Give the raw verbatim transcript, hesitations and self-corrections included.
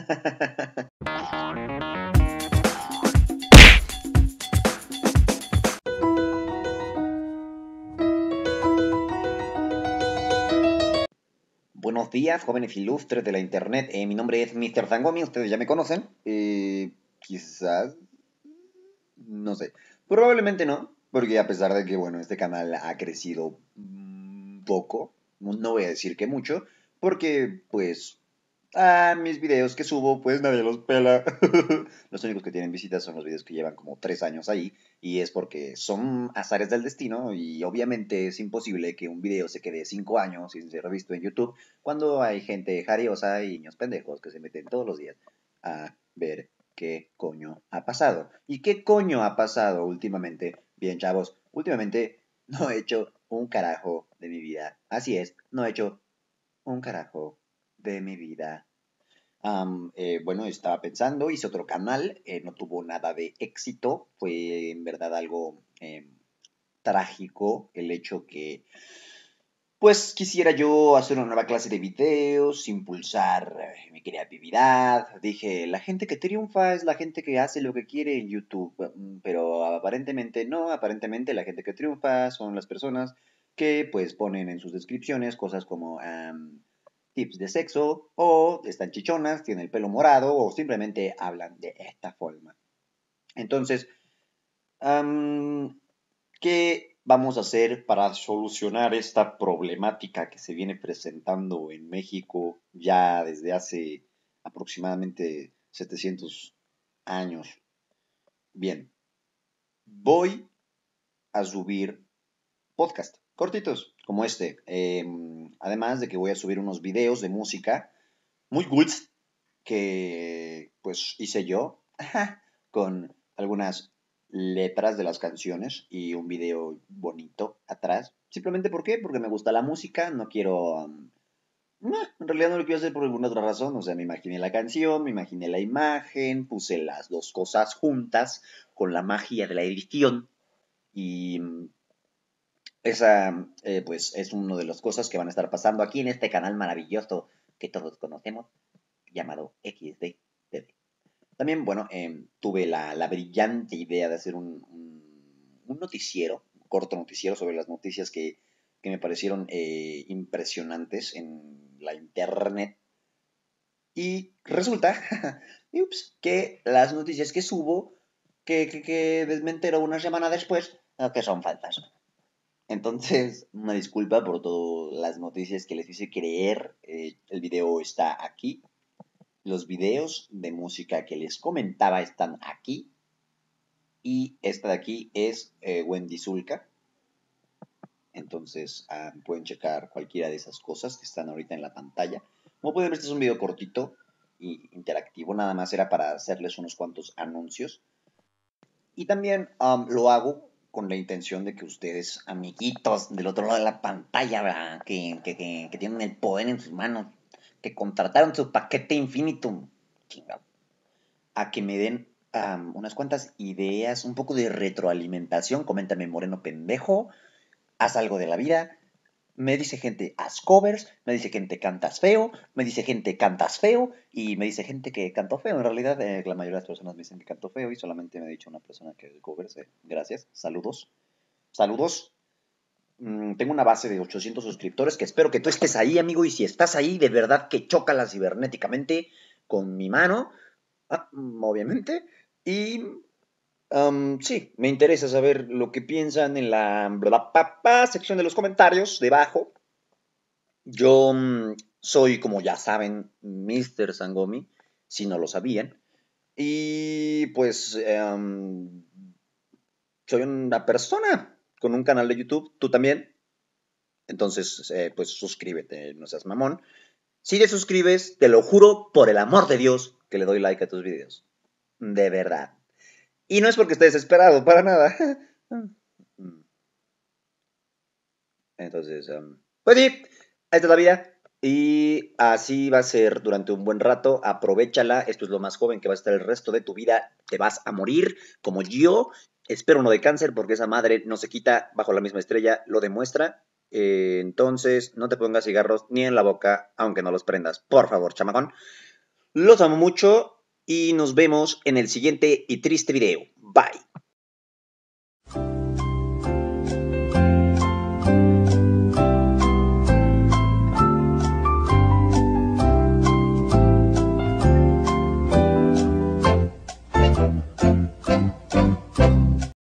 Buenos días, jóvenes ilustres de la internet. Eh, mi nombre es míster Zangomi, ustedes ya me conocen. Eh, quizás, no sé. Probablemente no, porque a pesar de que, bueno, este canal ha crecido un poco, no voy a decir que mucho, porque, pues, ah, mis videos que subo, pues nadie los pela. Los únicos que tienen visitas son los videos que llevan como tres años ahí. Y es porque son azares del destino. Y obviamente es imposible que un video se quede cinco años sin ser visto en YouTube. Cuando hay gente jariosa y niños pendejos que se meten todos los días a ver qué coño ha pasado. ¿Y qué coño ha pasado últimamente? Bien, chavos, últimamente no he hecho un carajo de mi vida. Así es, no he hecho un carajo de mi vida. Um, eh, bueno, estaba pensando, hice otro canal, eh, no tuvo nada de éxito, fue en verdad algo eh, trágico el hecho que, pues, quisiera yo hacer una nueva clase de videos, impulsar eh, mi creatividad. Dije, la gente que triunfa es la gente que hace lo que quiere en YouTube, mm, pero aparentemente no, aparentemente la gente que triunfa son las personas que, pues, ponen en sus descripciones cosas como... Um, tips de sexo, o están chichonas, tienen el pelo morado, o simplemente hablan de esta forma. Entonces, um, ¿qué vamos a hacer para solucionar esta problemática que se viene presentando en México ya desde hace aproximadamente setecientos años? Bien, voy a subir podcast cortitos como este. Eh, además de que voy a subir unos videos de música muy goods que pues hice yo con algunas letras de las canciones y un video bonito atrás. Simplemente ¿por qué? Porque me gusta la música, no quiero... Um, no, en realidad no lo quiero hacer por ninguna otra razón. O sea, me imaginé la canción, me imaginé la imagen, puse las dos cosas juntas con la magia de la edición y um, esa eh, pues es una de las cosas que van a estar pasando aquí en este canal maravilloso que todos conocemos llamado X D T V. También, bueno, eh, tuve la, la, brillante idea de hacer un, un, un, noticiero, un corto noticiero sobre las noticias que, que me parecieron eh, impresionantes en la internet. Y resulta ups, que las noticias que subo, que, que, que me entero una semana después, que son falsas. Entonces, una disculpa por todas las noticias que les hice creer. Eh, el video está aquí. Los videos de música que les comentaba están aquí. Y esta de aquí es eh, Wendy Zulka. Entonces ah, pueden checar cualquiera de esas cosas que están ahorita en la pantalla. Como pueden ver, este es un video cortito y interactivo. Nada más era para hacerles unos cuantos anuncios. Y también um, lo hago con la intención de que ustedes, amiguitos del otro lado de la pantalla, ¿verdad? Que, que, que, que tienen el poder en sus manos, que contrataron su paquete Infinitum, chingado, a que me den um, unas cuantas ideas, un poco de retroalimentación. Coméntame, moreno pendejo, haz algo de la vida. Me dice gente, haz covers, me dice gente, cantas feo, me dice gente, cantas feo, y me dice gente que canto feo. En realidad, eh, la mayoría de las personas me dicen que canto feo y solamente me ha dicho una persona que hace covers. Eh. Gracias, saludos. Saludos. Mm, tengo una base de ochocientos suscriptores que espero que tú estés ahí, amigo, y si estás ahí, de verdad que chócala cibernéticamente con mi mano, ah, obviamente, y Um, sí, me interesa saber lo que piensan en la bla, pa, pa, sección de los comentarios debajo. Yo um, soy, como ya saben, míster Zangomi, si no lo sabían. Y pues um, soy una persona con un canal de YouTube, tú también. Entonces, eh, pues suscríbete, no seas mamón. Si te suscribes, te lo juro por el amor de Dios que le doy like a tus videos. De verdad. Y no es porque esté desesperado, para nada. Entonces, um, pues sí, esta es la vida. Y así va a ser durante un buen rato. Aprovechala. Esto es lo más joven que va a estar el resto de tu vida. Te vas a morir como yo. Espero no de cáncer porque esa madre no se quita bajo la misma estrella. Lo demuestra. Eh, entonces, no te pongas cigarros ni en la boca, aunque no los prendas. Por favor, chamacón. Los amo mucho y nos vemos en el siguiente y triste video. Bye.